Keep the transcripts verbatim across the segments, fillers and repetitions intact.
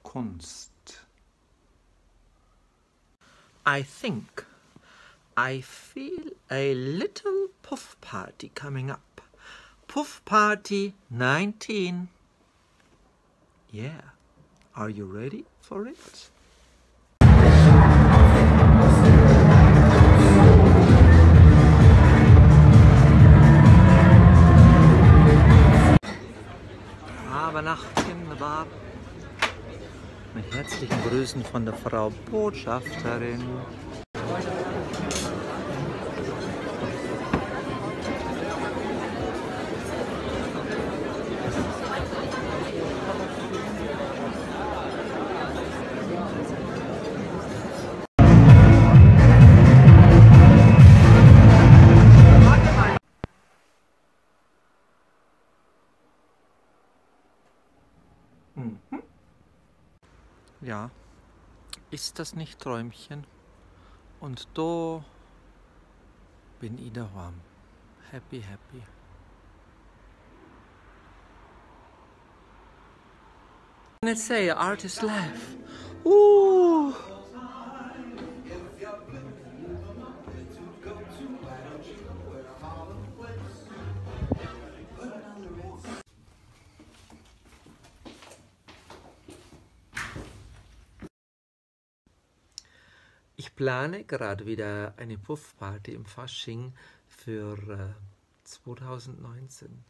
Kunst. I think I feel a little puff party coming up. Puff Party nineteen. Yeah, are you ready for it? Brave Nacht, Kinderbar. Mit herzlichen Grüßen von der Frau Botschafterin. Mhm. Ja, ist das nicht Träumchen? Und da bin ich daheim. Happy, happy. Let's say artist laugh. Ooh. Ich plane gerade wieder eine Puffparty im Fasching für äh, zweitausendneunzehn.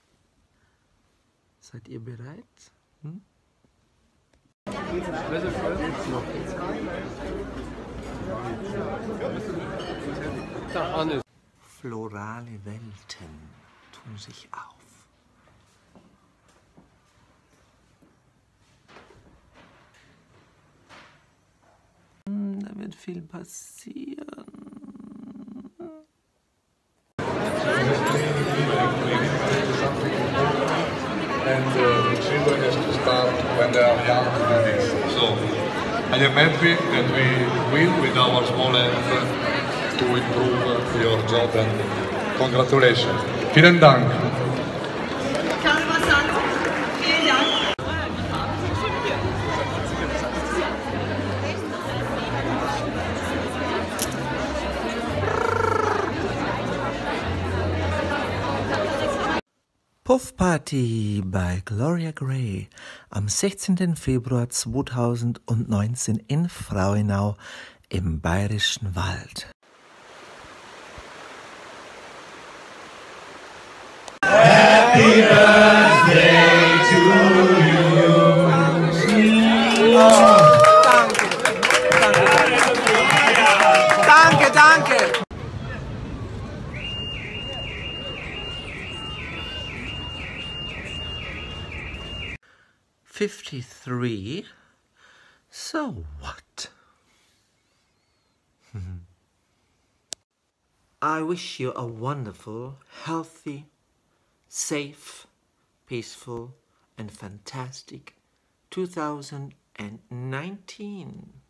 Seid ihr bereit? Hm? Florale Welten tun sich auf. Da wird viel passieren. And uh, the children has to start when they are young to do this. So I am happy that we will, with our small help, to improve your job, and congratulations. Vielen Dank. Puff Party bei Gloria Grey am sechzehnten Februar zweitausendneunzehn in Frauenau im Bayerischen Wald. Happy Birthday to you. Oh, danke, danke, danke. fifty-three? So what? I wish you a wonderful, healthy, safe, peaceful and fantastic two thousand nineteen.